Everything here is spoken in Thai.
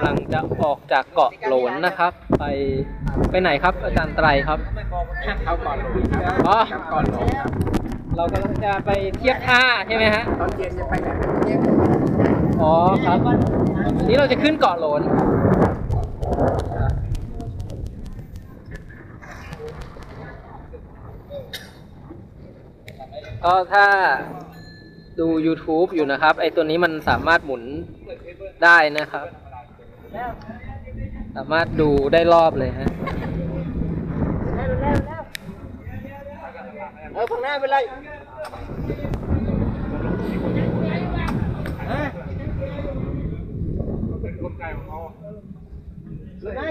ำลังจะออกจากเกาะโหลนนะครับไปไหนครับอาจารย์ไตรครับเข้าเกาะโหลนครับอ๋อเกาะโหลนครับเรากำลังจะไปเทียบท่าใช่ไหมฮะตอนเย็นจะไปไหนเที่ยงอ๋อครับวันนี้เราจะขึ้นเกาะโหลนก็ถ้าดู YouTube อยู่นะครับไอตัวนี้มันสามารถหมุนได้นะครับสามารถดูได้รอบเลยฮะข้างหน้าเป็นไรเป็นกลไกของเขาได้